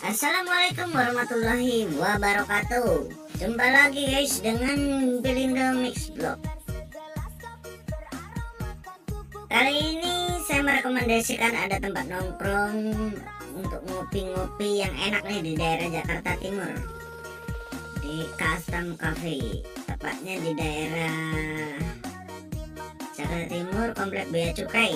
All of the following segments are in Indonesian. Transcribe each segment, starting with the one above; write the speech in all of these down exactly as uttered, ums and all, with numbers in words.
Assalamualaikum warahmatullahi wabarakatuh. Jumpa lagi guys dengan Belindo Mix Vlog. Kali ini saya merekomendasikan ada tempat nongkrong untuk ngopi-ngopi yang enak nih di daerah Jakarta Timur, di Custom Cafe, tepatnya di daerah Jakarta Timur, Komplek Bea Cukai.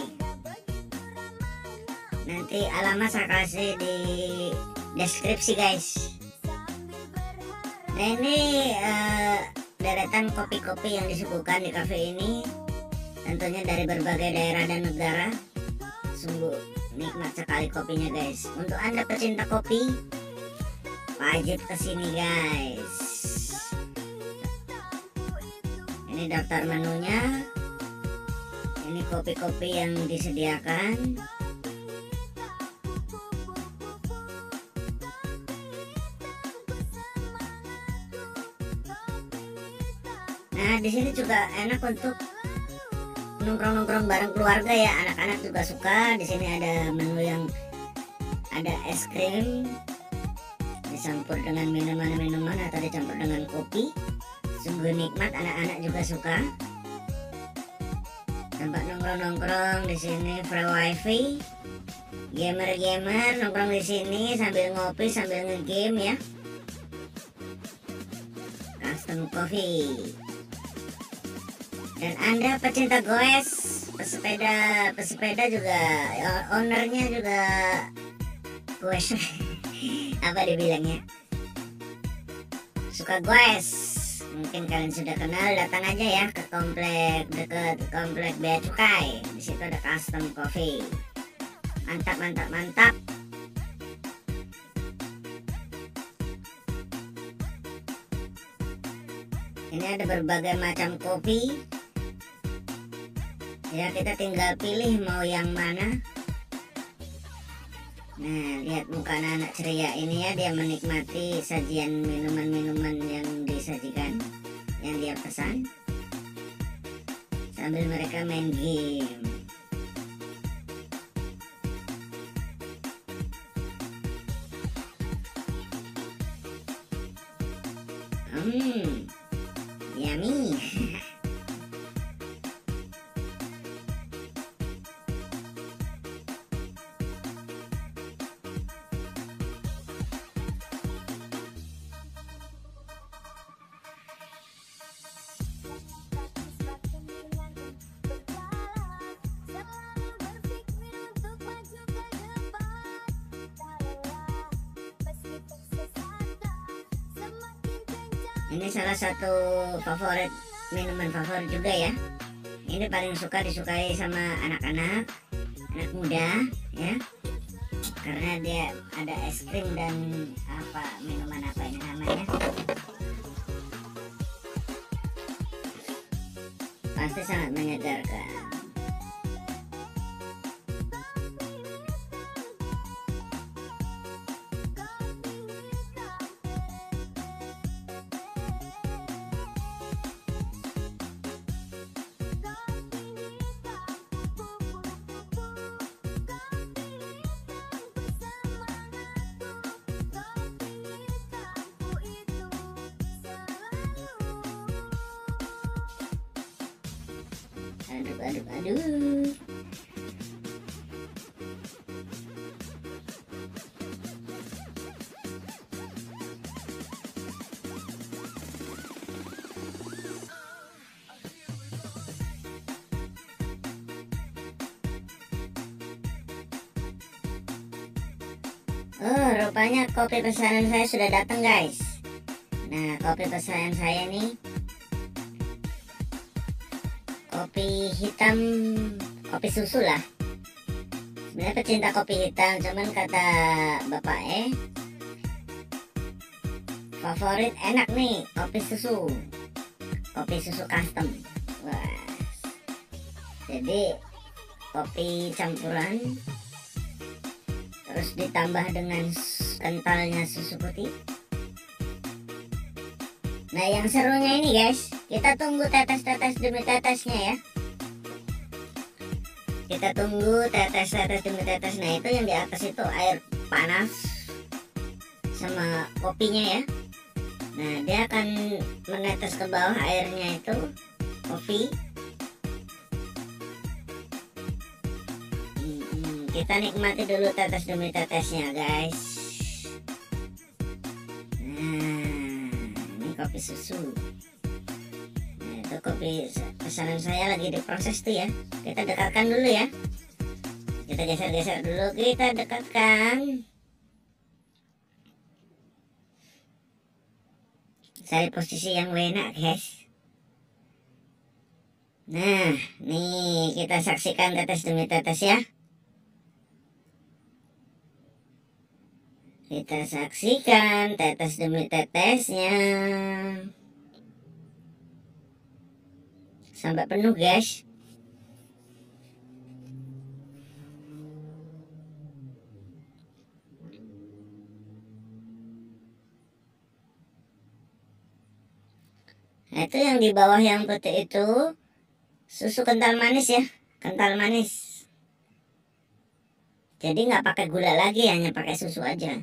Nanti alamat saya kasih di deskripsi guys. Nah ini uh, deretan kopi-kopi yang disuguhkan di cafe ini, tentunya dari berbagai daerah dan negara. Sungguh nikmat sekali kopinya guys. Untuk anda pecinta kopi, wajib kesini guys. Ini daftar menunya. Ini kopi-kopi yang disediakan. Nah, di sini juga enak untuk nongkrong-nongkrong bareng keluarga ya. Anak-anak juga suka. Di sini ada menu yang ada es krim dicampur dengan minuman-minuman atau dicampur dengan kopi. Sungguh nikmat, anak-anak juga suka. Tempat nongkrong-nongkrong di sini free wifi. Gamer-gamer nongkrong di sini sambil ngopi sambil ngegame ya. Custom Coffee. Dan anda pecinta goes, pesepeda, pesepeda juga, ownernya juga goes, apa dibilangnya, suka goes. Mungkin kalian sudah kenal, datang aja ya ke komplek dekat komplek Bea Cukai. Di situ ada Custom Coffee. Mantap, mantap, mantap. Ini ada berbagai macam kopi. Ya, kita tinggal pilih mau yang mana. Nah, lihat muka anak-anak ceria ini ya, dia menikmati sajian minuman-minuman yang disajikan, yang dia pesan, sambil mereka main game. Hmm, yummy. Ini salah satu favorit, minuman favorit juga ya. Ini paling suka disukai sama anak-anak, anak muda ya. Karena dia ada es krim dan apa, minuman apa ini namanya. Pasti sangat menyegarkan. Aduh, aduh, aduh. Oh, rupanya kopi pesanan saya sudah datang guys. Nah, kopi pesanan saya nih kopi hitam, kopi susu lah. Sebenarnya pecinta kopi hitam, cuman kata bapak eh favorit enak nih kopi susu, kopi susu custom. Wah, jadi kopi campuran terus ditambah dengan kentalnya susu putih. Nah, yang serunya ini guys, kita tunggu tetes-tetes demi tetesnya ya. Kita tunggu tetes-tetes demi tetes. Nah, itu yang di atas itu air panas sama kopinya ya. Nah, dia akan menetes ke bawah airnya itu kopi. Hmm, kita nikmati dulu tetes demi tetesnya guys. Nah, ini kopi susu. Nah, itu kopi pesanan saya lagi diproses tuh ya. Kita dekatkan dulu ya. Kita geser-geser dulu, kita dekatkan. Cari posisi yang enak guys. Nah, nih kita saksikan tetes demi tetes ya. Kita saksikan tetes demi tetesnya sampai penuh guys. Nah, itu yang di bawah yang putih itu susu kental manis ya, kental manis. Jadi nggak pakai gula lagi, hanya pakai susu aja.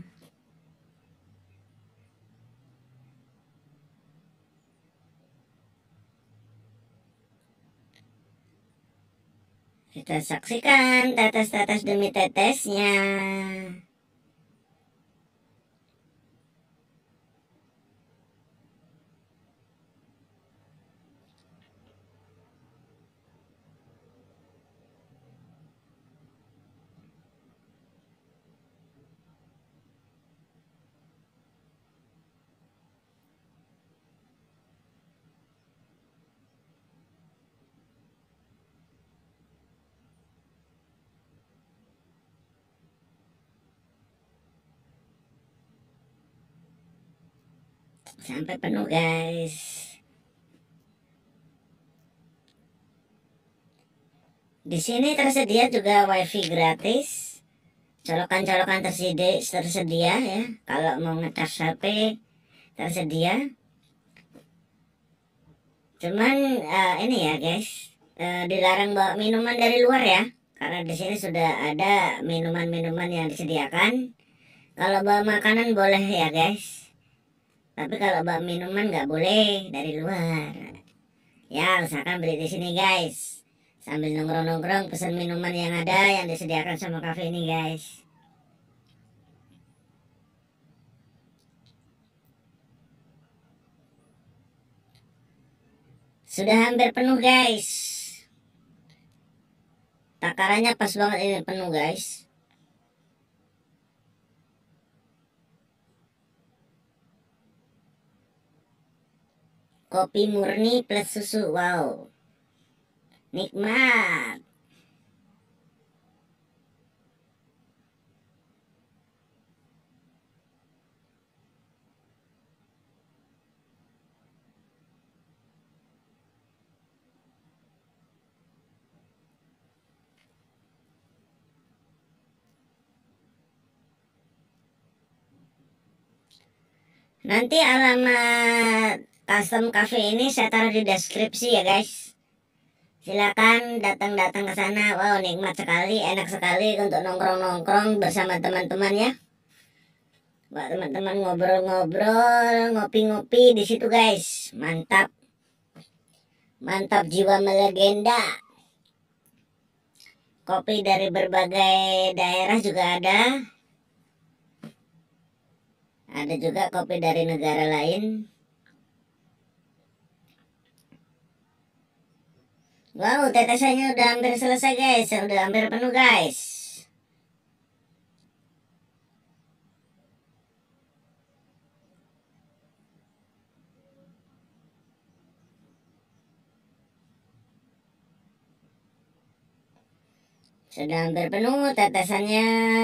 Kita saksikan tetes-tetes demi tetesnya. Sampai penuh guys. Di sini tersedia juga wifi gratis. Colokan-colokan tersedia, tersedia ya. Kalau mau ngecas H P tersedia. Cuman uh, ini ya guys, uh, dilarang bawa minuman dari luar ya. Karena di sini sudah ada minuman-minuman yang disediakan. Kalau bawa makanan boleh ya guys. Tapi kalau bawa minuman nggak boleh dari luar. Ya usahakan beli di sini guys. Sambil nongkrong-nongkrong pesan minuman yang ada yang disediakan sama kafe ini guys. Sudah hampir penuh guys. Takarannya pas banget ini penuh guys. Kopi murni plus susu, wow, nikmat. Nanti alamat custom cafe ini saya taruh di deskripsi ya guys. Silakan datang-datang ke sana. Wow, nikmat sekali, enak sekali untuk nongkrong-nongkrong bersama teman-teman ya. Buat teman-teman ngobrol-ngobrol, ngopi-ngopi di situ guys. Mantap. Mantap jiwa melegenda. Kopi dari berbagai daerah juga ada. Ada juga kopi dari negara lain. Wow, tetesannya udah hampir selesai guys. Udah hampir penuh guys. Sudah hampir penuh tetesannya.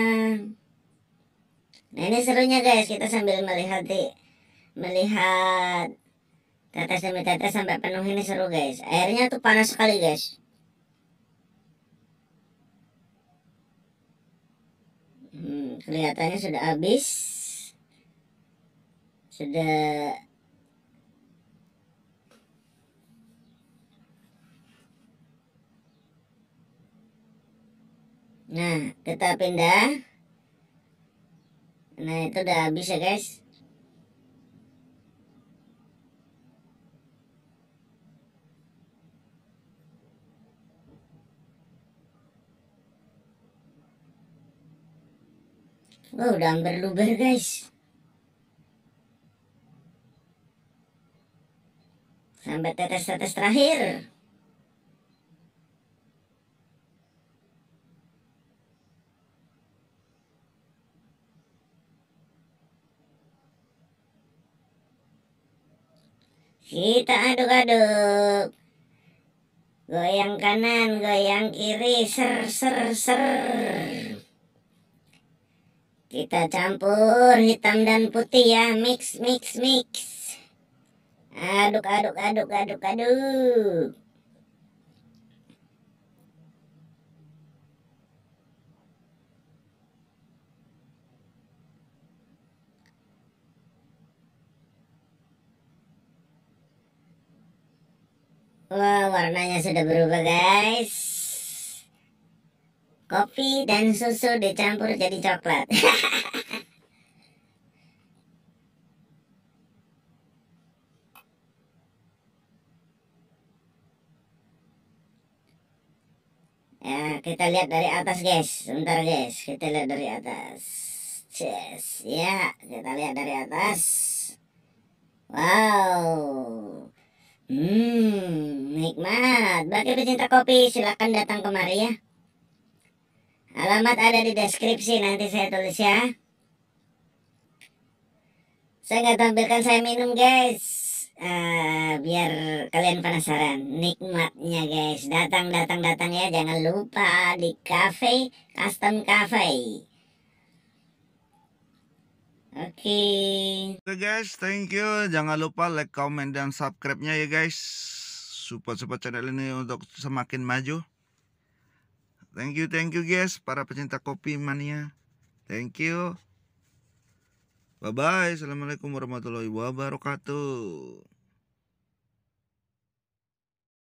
Nah ini serunya guys, kita sambil melihat di, melihat tetes demi tetes sampai penuh ini seru guys. Airnya tuh panas sekali guys. Hmm, kelihatannya sudah habis. Sudah. Nah, kita pindah. Nah itu udah habis ya guys. Wah udah hampir luber guys. Sampai tetes-tetes terakhir. Kita aduk-aduk. Goyang kanan, goyang kiri, ser ser ser. Kita campur hitam dan putih ya, mix mix mix. Aduk aduk aduk aduk aduk. Wah, warnanya sudah berubah guys. Kopi dan susu dicampur jadi coklat. Ya, kita lihat dari atas guys. Sebentar guys, kita lihat dari atas. Yes, ya, kita lihat dari atas. Wow. Hmm, nikmat. Bagi pecinta kopi, silakan datang kemari ya. Alamat ada di deskripsi, nanti saya tulis ya. Saya nggak tampilkan saya minum guys, uh, biar kalian penasaran nikmatnya guys. Datang datang datang ya, jangan lupa di Cafe Custom Cafe. Oke okay. Oke guys, thank you. Jangan lupa like, comment, dan subscribe-nya ya guys. Support-support channel ini untuk semakin maju. Thank you, thank you guys, para pecinta kopi mania. Thank you. Bye-bye. Assalamualaikum warahmatullahi wabarakatuh.